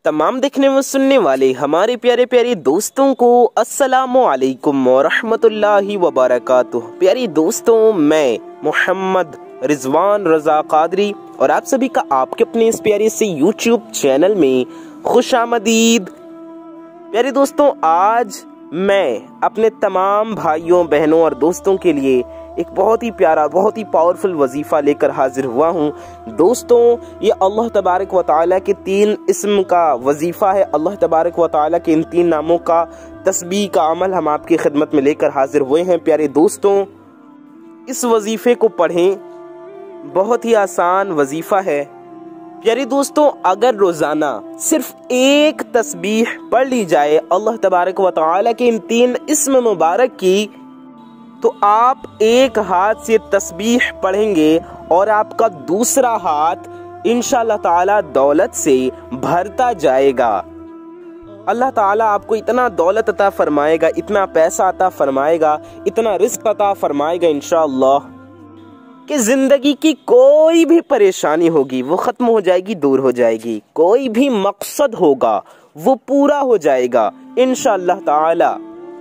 तमाम देखने व सुनने वाले हमारे प्यारे प्यारे दोस्तों को अस्सलामु अलैकुम व रहमतुल्लाहि व बरकातुहू। प्यारे दोस्तों, मैं मोहम्मद रिजवान रजा कादरी और आप सभी का आपके अपने इस प्यारे से यूट्यूब चैनल में खुशामदीद। प्यारे दोस्तों, आज मैं अपने तमाम भाइयों बहनों और दोस्तों के लिए एक बहुत ही प्यारा, बहुत ही पावरफुल वजीफा लेकर हाजिर हुआ हूँ। दोस्तों, ये अल्लाह तबारक व तआला के 3 इस्म का वजीफा है। अल्लाह तबारक व तआला के इन 3 नामों का तस्बीह का अमल हम आपकी खिदमत में लेकर हाजिर हुए हैं। प्यारे दोस्तों, इस वजीफे को पढ़ें, बहुत ही आसान वजीफा है। प्यारे दोस्तों, अगर रोजाना सिर्फ एक तस्बीह पढ़ ली जाए अल्लाह तबारक व तआला के इन 3 इस्म मुबारक की, तो आप एक हाथ से तस्बीह पढ़ेंगे और आपका दूसरा हाथ इंशाअल्लाह ताला दौलत से भरता जाएगा। अल्लाह ताला आपको इतना दौलत अता फरमाएगा, इतना पैसा अता फरमाएगा, इतना रिस्क अता फरमाएगा इंशाअल्लाह कि जिंदगी की कोई भी परेशानी होगी वो खत्म हो जाएगी, दूर हो जाएगी। कोई भी मकसद होगा वो पूरा हो जाएगा इंशाअल्लाह ताला।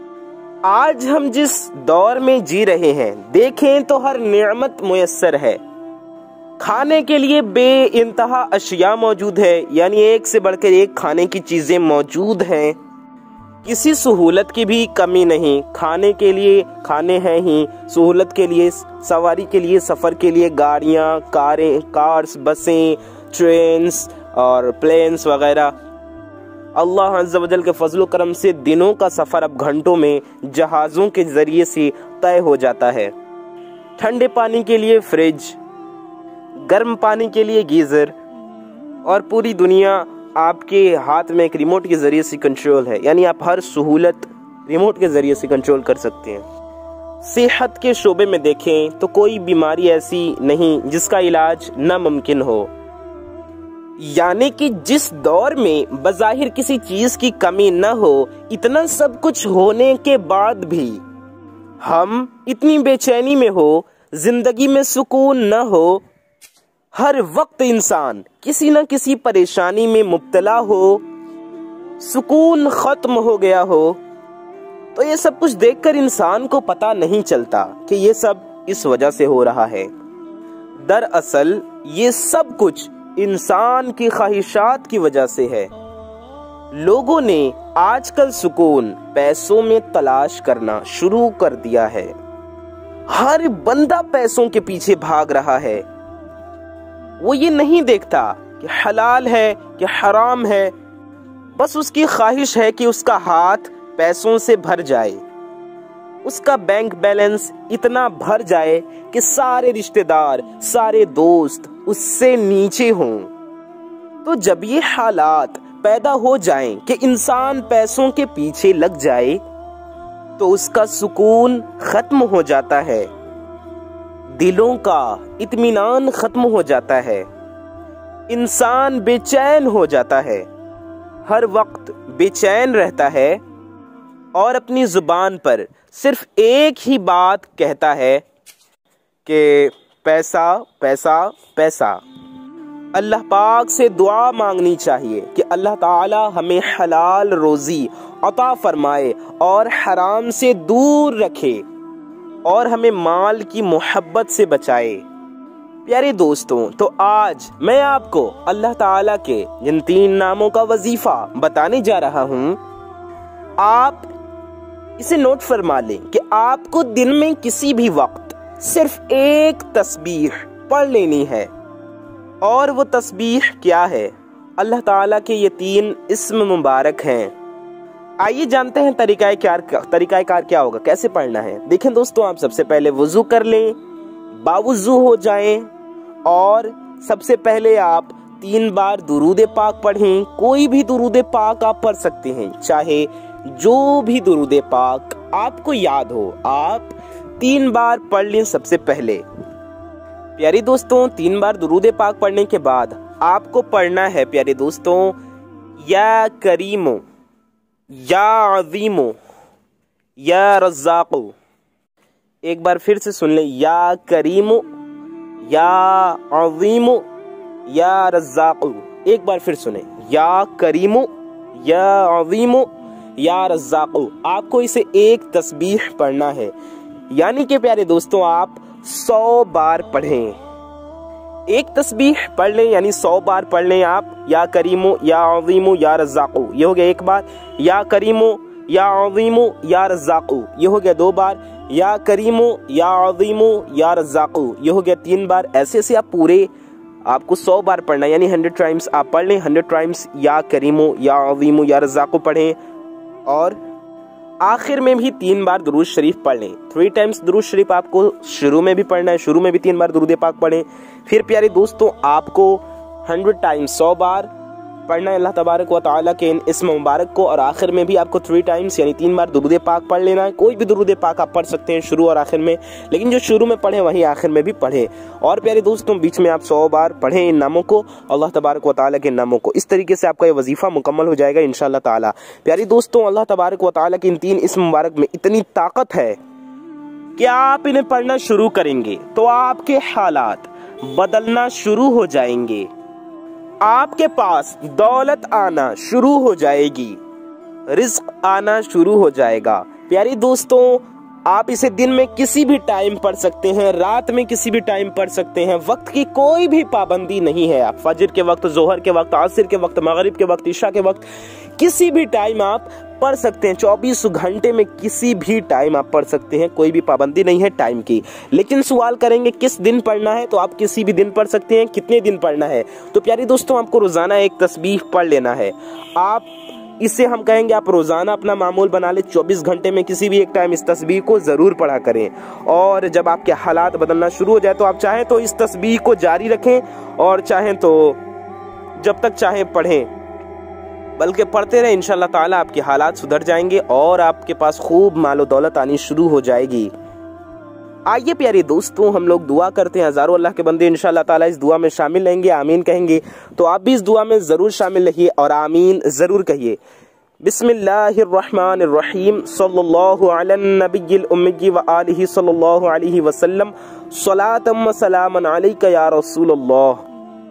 आज हम जिस दौर में जी रहे हैं, देखें तो हर नेमत मुयस्सर है। खाने के लिए बेइंतहा अशिया मौजूद है, यानी एक से बढ़कर एक खाने की चीजें मौजूद हैं। किसी सहूलत की भी कमी नहीं। खाने के लिए खाने हैं ही, सहूलत के लिए, सवारी के लिए, सफर के लिए गाड़ियां, कारें, कार्स, बसें, ट्रेन्स और प्लेन्स वगैरह। अल्लाह अज़्ज़ व जल के फजल करम से दिनों का सफर अब घंटों में जहाजों के जरिए से तय हो जाता है। ठंडे पानी के लिए फ्रिज, गर्म पानी के लिए गीजर, और पूरी दुनिया आपके हाथ में एक रिमोट के जरिए से कंट्रोल है, यानी आप हर सहूलत रिमोट के जरिए से कंट्रोल कर सकते हैं। सेहत के शोबे में देखें तो कोई बीमारी ऐसी नहीं जिसका इलाज नामुमकिन हो, यानी कि जिस दौर में बज़ाहिर किसी चीज की कमी न हो, इतना सब कुछ होने के बाद भी हम इतनी बेचैनी में हो, जिंदगी में सुकून न हो, हर वक्त इंसान किसी न किसी परेशानी में मुब्तला हो, सुकून खत्म हो गया हो, तो ये सब कुछ देखकर इंसान को पता नहीं चलता कि ये सब इस वजह से हो रहा है। दरअसल ये सब कुछ इंसान की ख्वाहिशात की वजह से है। लोगों ने आजकल सुकून पैसों में तलाश करना शुरू कर दिया है। हर बंदा पैसों के पीछे भाग रहा है। वो ये नहीं देखता कि हलाल है कि हराम है, बस उसकी ख्वाहिश है कि उसका हाथ पैसों से भर जाए, उसका बैंक बैलेंस इतना भर जाए कि सारे रिश्तेदार, सारे दोस्त उससे नीचे हों। तो जब ये हालात पैदा हो जाएं कि इंसान पैसों के पीछे लग जाए, तो उसका सुकून खत्म हो जाता है, दिलों का इत्मीनान खत्म हो जाता है, इंसान बेचैन हो जाता है, हर वक्त बेचैन रहता है और अपनी जुबान पर सिर्फ एक ही बात कहता है कि पैसा पैसा पैसा। अल्लाह पाक से दुआ मांगनी चाहिए कि अल्लाह ताला हमें हलाल रोजी अता फरमाए और हराम से दूर रखे और हमें माल की मोहब्बत से बचाए। प्यारे दोस्तों, तो आज मैं आपको अल्लाह ताला के जिन 3 नामों का वजीफा बताने जा रहा हूँ, आप इसे नोट फरमा लें कि आपको दिन में किसी भी वक्त सिर्फ एक तस्बीह पढ़ लेनी है। और वो तस्बीह क्या है? अल्लाह ताला के ये 3 इस्म मुबारक हैं। आइए जानते हैं तरीकाकार क्या होगा, कैसे पढ़ना है। देखें दोस्तों, आप सबसे पहले वुजू कर लें, बावुजू हो जाएं और सबसे पहले आप 3 बार दुरूद पाक पढ़ें। कोई भी दुरूद पाक आप पढ़ सकते हैं, चाहे जो भी दुरूद पाक आपको याद हो, आप 3 बार पढ़ लें सबसे पहले। प्यारे दोस्तों, 3 बार दुरूद पाक पढ़ने के बाद आपको पढ़ना है प्यारे दोस्तों, या करीमो, या अज़ीमो, या रज़्ज़ाक़ो। एक बार फिर से सुन लें, या करीमो, या अज़ीमो, या रज़्ज़ाक़ो। ایک بار پھر سنیں، یا کریمو یا عظیمو یا رزاقو، آپ کو اسے ایک تسبیح پڑھنا ہے، یعنی کہ پیارے دوستوں آپ 100 بار پڑھیں، ایک تسبیح پڑھ لیں یعنی 100 بار پڑھ لیں آپ، یا کریمو یا عظیمو یا رزاقو، یہ ہو گیا ایک بار، یا کریمو یا عظیمو یا رزاقو، یہ ہو گیا 2 بار، یا کریمو یا عظیمو یا رزاقو، یہ ہو گیا 3 بار۔ ایسے ایسے آپ پورے آپ کو 100 بار پڑھنا ہے، یعنی 100 ٹائمز آپ پڑھ لیں، 100 ٹائمز یا کریمو یا عظیمو یا رزاقو پڑھیں، اور آخر میں بھی 3 بار درود شریف پڑھ لیں۔ 3 ٹائمز درود شریف آپ کو شروع میں بھی پڑھنا ہے، شروع میں بھی 3 بار درود پاک پڑھیں، پھر پیارے دوستوں آپ کو 100 ٹائمز 100 بار پڑھنا ہے اللہ تبارک و تعالیٰ کے ان اسم مبارک کو، اور آخر میں بھی آپ کو 3 ٹائمز یعنی 3 بار درود پاک پڑھ لینا ہے۔ کوئی بھی درود پاک آپ پڑھ سکتے ہیں شروع اور آخر میں، لیکن جو شروع میں پڑھیں وہیں آخر میں بھی پڑھیں، اور پیارے دوستوں بیچ میں آپ 100 بار پڑھیں ان ناموں کو، اللہ تبارک و تعالیٰ کے ناموں کو۔ اس طریقے سے آپ کا یہ وظیفہ مکمل ہو جائے گا انشاءاللہ تعالیٰ۔ پیارے دوستوں اللہ تبارک و تعالیٰ کے ان 3 اسم مبارک میں اتنی طاقت ہے کہ آپ انہیں پڑھنا شروع کریں گے تو آپ کے حالات بدلنا شروع ہو جائیں گے، آپ کے پاس دولت آنا شروع ہو جائے گی، رزق آنا شروع ہو جائے گا۔ پیاری دوستوں آپ اسے دن میں کسی بھی ٹائم پڑھ سکتے ہیں، رات میں کسی بھی ٹائم پڑھ سکتے ہیں، وقت کی کوئی بھی پابندی نہیں ہے، آپ فجر کے وقت، ظہر کے وقت، عصر کے وقت، مغرب کے وقت، عشاء کے وقت کسی بھی ٹائم آپ پڑھ سکتے ہیں، 24 گھنٹے میں کسی بھی ٹائم آپ پڑھ سکتے ہیں، کوئی بھی پابندی نہیں ہے ٹائم کی۔ لیکن سوال کریں گے کس دن پڑھنا ہے، تو آپ کسی بھی دن پڑھ سکتے ہیں، کتنے دن پڑھنا ہے؟ تو پیاری دوستوں آپ کو روزانہ ایک تسبیح پڑھ لینا ہے، آپ اسے ہم کہیں گے آپ روزانہ اپنا معمول بنا لیں، 24 گھنٹے میں کسی بھی ایک ٹائم اس تسبیح کو ضرور پڑھا کریں، اور جب آپ کے حالات بدلنا شروع ہو جائے تو آپ چاہیں تو اس تسبیح کو جاری رکھیں، اور چاہیں تو جب تک چاہیں پڑھیں، بلکہ پڑھتے رہیں، انشاءاللہ تعالیٰ آپ کے حالات سدھر جائیں گے اور آپ کے پاس خوب مال و دولت آنی شروع ہو جائے گی۔ آئیے پیارے دوستوں ہم لوگ دعا کرتے ہیں، ہزاروں اللہ کے بندے انشاءاللہ تعالیٰ اس دعا میں شامل رہیں گے، آمین کہیں گے، تو آپ بھی اس دعا میں ضرور شامل رہیے اور آمین ضرور کہیے۔ بسم اللہ الرحمن الرحیم، صلی اللہ علی النبی الامی وآلہ صلی اللہ علیہ وسلم، صلاۃ و سلام علیک یا رسول اللہ۔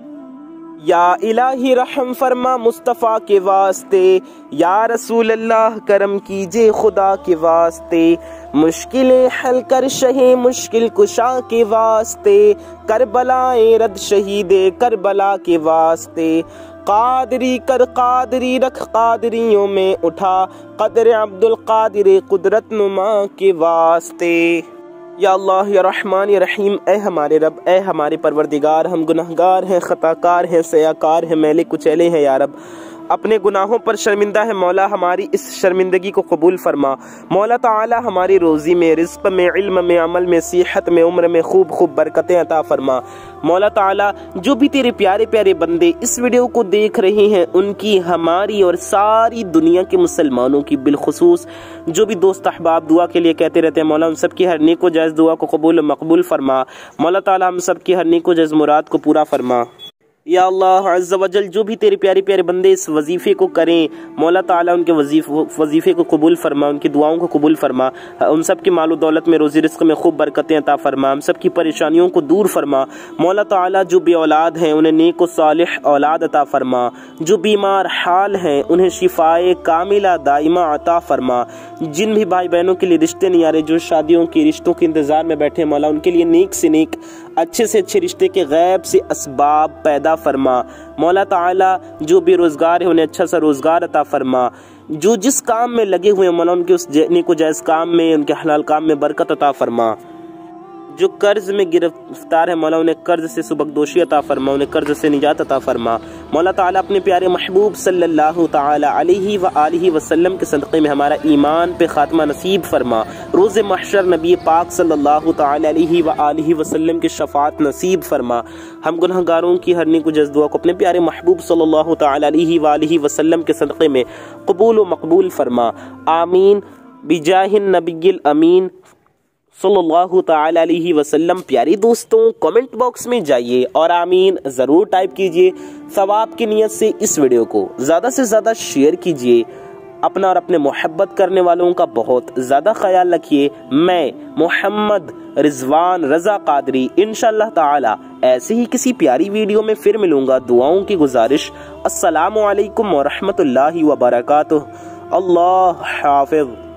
یا الہی رحم فرما مصطفیٰ کے واسطے، یا رسول اللہ کرم کیجے خدا کے واسطے، مشکلیں حل کر شہ مشکل کشا کے واسطے، کربلائیں رد شہید کربلا کے واسطے، قادری کر قادری رکھ قادریوں میں اٹھا، قدر عبد القادر قدرت نما کے واسطے۔ یا اللہ یا رحمان یا رحیم، اے ہمارے رب، اے ہمارے پروردگار، ہم گناہگار ہیں، خطا کار ہیں، سیاکار ہیں، میلے کچیلے ہیں، یا رب اپنے گناہوں پر شرمندہ ہے، مولا ہماری اس شرمندگی کو قبول فرما، مولا تعالی ہماری روزی میں، رزق میں، علم میں، عمل میں، صحت میں، عمر میں خوب خوب برکتیں عطا فرما، مولا تعالی جو بھی تیرے پیارے پیارے بندے اس ویڈیو کو دیکھ رہے ہیں ان کی، ہماری اور ساری دنیا کے مسلمانوں کی، بالخصوص جو بھی دوست احباب دعا کے لیے کہتے رہتے ہیں، مولا ان سب کی ہر نیک و جائز دعا کو قبول و مقبول فرما، مولا تعالی ہم سب کی ہر نیک و جائز مراد کو پورا فرما۔ یا اللہ عز و جل جو بھی تیرے پیارے پیارے بندے اس وظیفے کو کریں، مولا تعالیٰ ان کے وظیفے کو قبول فرما، ان کی دعاؤں کو قبول فرما، ان سب کی مال و دولت میں، روزی رزق میں خوب برکتیں عطا فرما، ہم سب کی پریشانیوں کو دور فرما، مولا تعالیٰ جو بے اولاد ہیں انہیں نیک و صالح اولاد عطا فرما، جو بیمار حال ہیں انہیں شفائے کاملہ دائمہ عطا فرما، جن بھی بھائی بہنوں کے لیے رشتے نہیں آ رہے، جو شادیوں کی رشتوں کے انتظار میں بیٹھے ہیں، مولا ان کے لیے نیک سے نیک، اچھے سے اچھے رشتے کے غیب سے اسباب پیدا فرما، مولا تعالی جو بے روزگار ہے انہیں اچھا سا روزگار عطا فرما، جو جس کام میں لگے ہوئے ہیں مولا ان کے اس نیک و جائز کام میں، ان کے حلال کام میں برکت عطا فرما، جو قرض میں گرفتار ہے مولا انہیں قرض سے سبکدوشی عطا فرما، انہیں قرض سے نجات عطا فرما، مولا تعالی اپنے پیارے محبوب صلی اللہ تعالی علیہ وآلہ وسلم کے صدقے میں ہمارا ایمان پہ خاتمہ نصیب فرما، روز محشر نبی پاک صلی اللہ تعالی علیہ وآلہ وسلم کی شفاعت نصیب فرما، ہم گنہگاروں کی ہر نیک و جائز دعا کو اپنے پیارے محبوب صلی اللہ تعالی علیہ وآلہ وسلم کے صدقے میں قبول و مقبول فرما، آمین بجاہ النبی الامین صلی اللہ تعالی علیہ وسلم۔ پیاری دوستوں کمنٹ باکس میں جائیے اور آمین ضرور ٹائپ کیجئے، ثواب کی نیت سے اس ویڈیو کو زیادہ سے زیادہ شیئر کیجئے، اپنا اور اپنے محبت کرنے والوں کا بہت زیادہ خیال رکھیے۔ میں محمد رضوان رضا قادری انشاءاللہ تعالی ایسے ہی کسی پیاری ویڈیو میں پھر ملوں گا. دعاؤں کی گزارش. السلام علیکم ورحمۃ اللہ وبرکاتہ. اللہ حافظ.